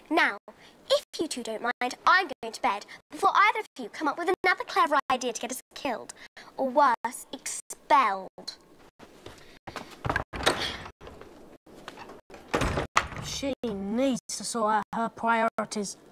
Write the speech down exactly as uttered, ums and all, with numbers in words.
Now, if you two don't mind, I'm going to bed before either of you come up with another clever idea to get us killed. Or worse, expelled. She needs to sort out her priorities.